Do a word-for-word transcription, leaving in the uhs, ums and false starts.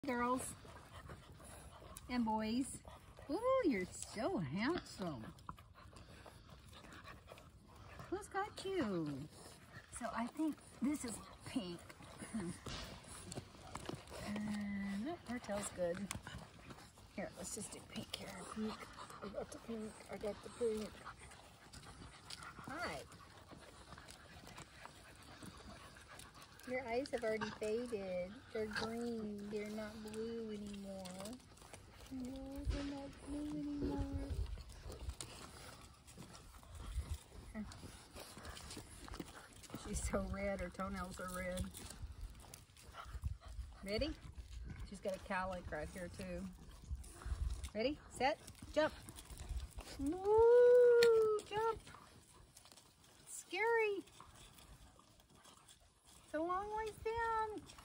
Girls and boys. Ooh, you're so handsome. Who's got you? So I think this is pink. And oh, her tail's good. Here, let's just do pink here. Pink. I got the pink. I got the pink. Hi. Your eyes have already faded. They're green. They're not blue anymore. No, they're not blue anymore. She's so red. Her toenails are red. Ready? She's got a cowlick right here too. Ready? Set? Jump. Woo! Jump. Scary. It's a long ways down.